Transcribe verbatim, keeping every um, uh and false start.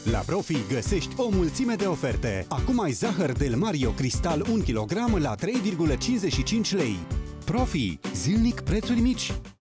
La Profi găsești o mulțime de oferte. Acum ai zahăr Del Mario Cristal un kilogram la trei virgulă cincizeci și cinci lei. Profi, zilnic prețuri mici.